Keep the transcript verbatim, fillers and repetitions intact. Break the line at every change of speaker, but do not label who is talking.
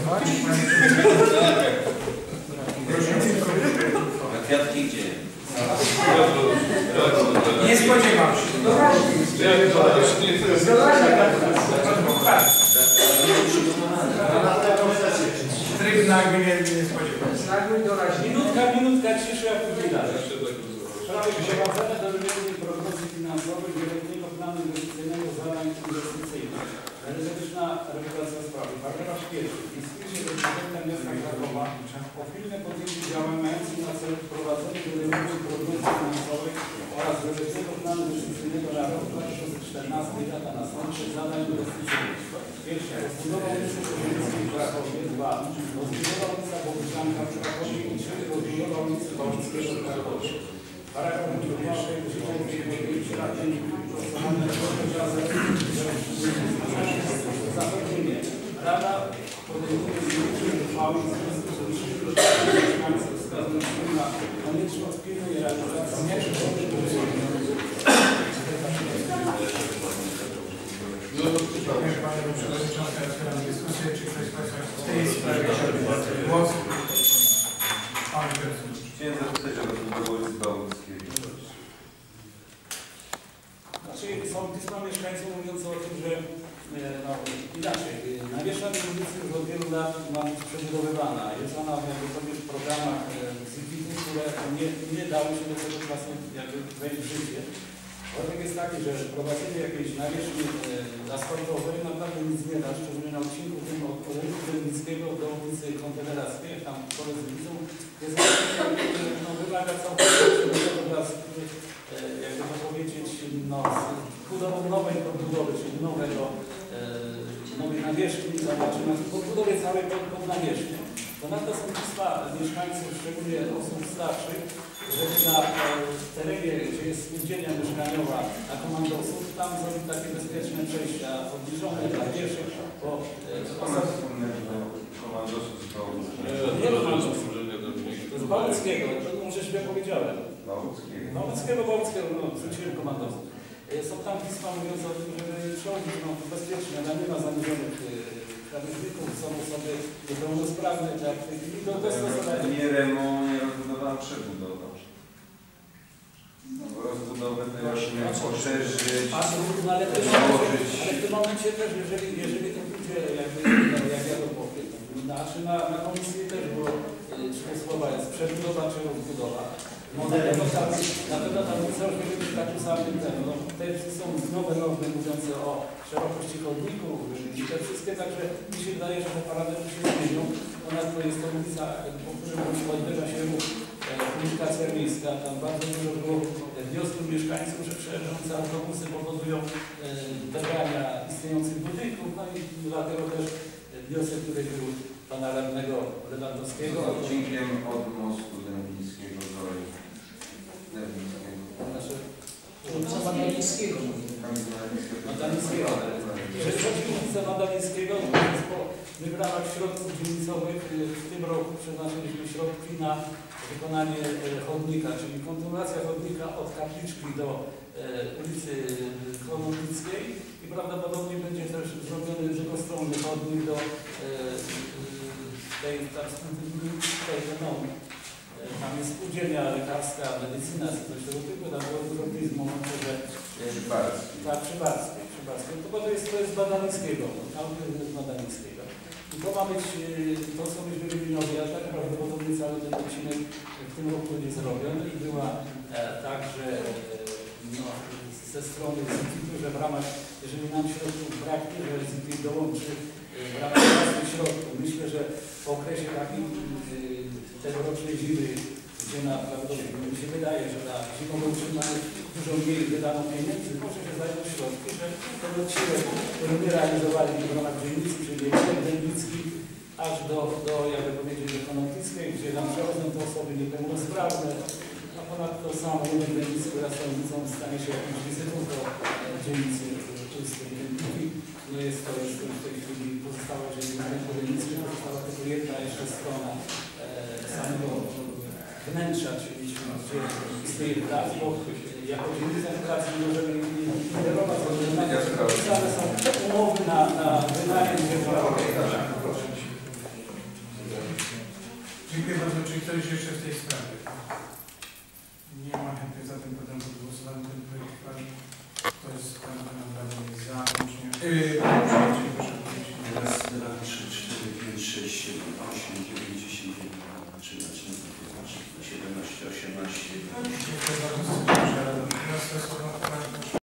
głosować.
A kwiatki gdzie?
Nie spodziewam się. Tryb nagły nie spodziewam się. Nagły doraźnie.
Minutka, minutka ciszy, a później dalej. Sprawy przeprowadzone do wymiany prognozy finansowej wieloletniego planu inwestycyjnego zadań inwestycyjnych. Energetyczna regulacja sprawy. Paragraf pierwszy. W spisie do prezydenta miasta Krakowa o pilne podjęcie działań mających na celu wprowadzenie do wymiany prognozy finansowej oraz wieloletniego planu inwestycyjnego na rok dwa tysiące czternasty i lata następne zadań inwestycyjnych. Pierwsze. Rozbudowa ulicy Kozieckiej w Krakowie. Dwa. Rozbudowa ulica Boguszanka w Krakowie. I trzy. Rozbudowa ulicy Bałtyckiego w Krakowie. Paragraf drugi. Zapewnienie. Rada podejmuje zmiany uchwały w związku z liczbą mieszkańców wskazującymi na konieczność pilnej realizacji
Panie Przewodniczący, otwieram dyskusję. Czy ktoś z Państwa w tej sprawie chciałby zabrać głos? Pan Przewodniczący.
Chciałem zapytać o rozbudowę ulicy Bałtyckiej.
Znaczy, są pisma mieszkańców mówiące o tym, że no, inaczej, Nawierzchnia ulicy już od wielu lat ma być przebudowywana. Jest ona jakby w programach z I P I T-u, które nie, nie dały się do tego czasu jakby wejść w życie. Wątek jest taki, że prowadzenie jakiejś nawierzchni asfaltowej naprawdę nic nie da, szczególnie na odcinku tym od ulicy Rybnickiego do ulicy Konfederackiej, tam pole z ulicą, jest no, wymaga całkowicie oraz, jakby to powiedzieć, no, budową nowej podbudowy, czyli nowego, nowej nawierzchni, znaczy podbudowie całej pod, pod nawierzchnię. Ponadto są pisma mieszkańców, szczególnie osób starszych, żeby na terenie, gdzie jest spółdzielnia mieszkaniowa na komandosów, tam zrobić takie bezpieczne przejścia obniżone dla pieszych, bo
Skąd wspomnieli o komandosów z Bałtyckiego?
nie komandosów, z Bałtyckiego, to może źle powiedziałem.
Bałtyckiego.
Bałtyckiego, Bałtyckiego, no, wróciłem komandosów. Są tam pisma mówiące o tym, żeby przełożyć no, bezpiecznie, ale nie ma zanurzonych krawężników, są osoby niepełnosprawne, tak, i do dostosowania.
Nie remo, nie rozbudowa, a przebudowa. No, rozbudowę to właśnie poszerzyć,
ale w tym momencie, ale w tym momencie też, jeżeli, jeżeli to pójdzie, jakby, no, jak ja to powiem, znaczy na, na komisji też było trzy słowa, jest przebudowa czy rozbudowa. No na pewno ta, na pewno ta ulica już będzie być takim samym ten, no te są nowe normy mówiące o szerokości chodników i te wszystkie, także mi się wydaje, że te parametry się zmienią. Ponadto jest to ulica, po którym odbywa się ruch, komunikacja miejska, tam bardzo dużo było wniosków mieszkańców, że przejeżdżające autobusy powodują zebrania istniejących budynków, no i dlatego też wniosek, który był pana radnego Lewandowskiego.
z odcinkiem od mostu Dęblińskiego do Dęblińskiego.
Znaczy,
Co Madalińskiego?
Madalińskiego. Jeżeli chodzi o ulicę Madalińskiego, to my w ramach środków dzielnicowych w tym roku przeznaczyliśmy środki na wykonanie chodnika, czyli kontynuacja chodnika od kapliczki do e, ulicy Klonowickiej i prawdopodobnie będzie też zrobiony drugostronny chodnik do e, tej, tam, tej, no, tam jest spółdzielnia lekarska, medycyna, coś tego typu, tam było dużo pismo, że
Przybarskiej.
tak, Przybarskiej, Przybarskiej. To, to jest, to jest Badalińskiego, tam jest Badalińskiego. I to ma być to, co myśmy wybinowali, a tak prawdopodobnie cały ten odcinek w tym roku nie zrobiony i była e, tak, że e, no, ze strony Z I P I T-u, że w ramach, jeżeli nam środków braknie, że Z I P I T dołączy e, w ramach własnych środków. Myślę, że po okresie takim e, tegorocznej zimy, gdzie naprawdę mi się wydaje, że na zimową utrzymanie dużo mniej wydano pieniędzy, może się znajdą środki, że ten odcinek, który my realizowaliśmy w ramach dzielnicy, czyli Dębicki, aż do, do, jakby powiedzieć, do Konopnickiej, gdzie nam przechodzą te osoby niepełnosprawne, a ponadto sam jeden Dębicki wraz z ulicą stanie się jakąś wizytą do dzielnicy Czystej Dębicki. No jest to jest w tej chwili pozostała, jeżeli na rynku Dębickim pozostała tylko jedna jeszcze strona e, samego wnętrza, czyli gdzie istnieje plac, bo jako dzielnica pracy nie możemy ingerować, ale są umowy na, na wynajem, gdzie
Dziękuję bardzo. Czy ktoś jeszcze w tej sprawie? Nie ma chętnych, zatem poddam pod głosowanie ten projekt uchwały. Kto jest naprawdę za? Yy, proszę podnieść.
Raz, dwa, trzy, cztery, pięć, sześć, siedem, osiem, dziewięć, dziesięć, jedenaście, trzynaście, siedemnaście, osiemnaście,